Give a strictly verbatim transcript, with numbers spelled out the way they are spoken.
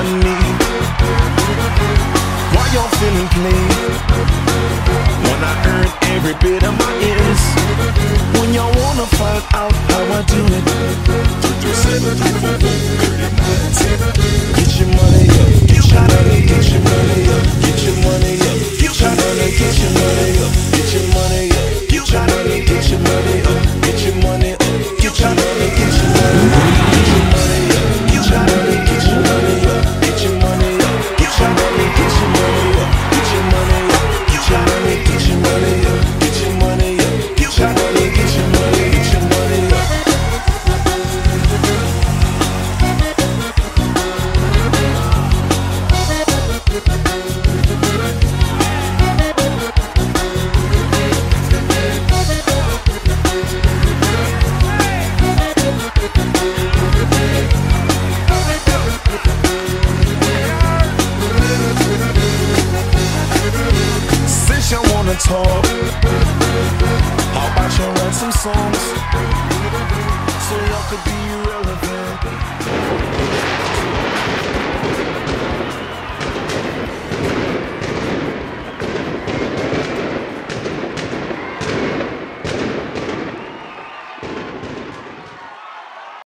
money. Why y'all feeling clean when I earn every bit of my ends? When y'all wanna find out how I do it, two three seven, three four four, thirty nine ten. Get your money up, get your money, get your money up, get your money up, get your money, get your money up, get your money up, get your money, get your money up, get your money up, get your money, get your money up, get your money up, get your money, get your money up, get your money up, get your money, get your money up, get your money up, get your money, get your money up, get your money up, get your money, get your money, get your money up. Since y'all wanna talk, how about y'all write some songs so y'all could be real?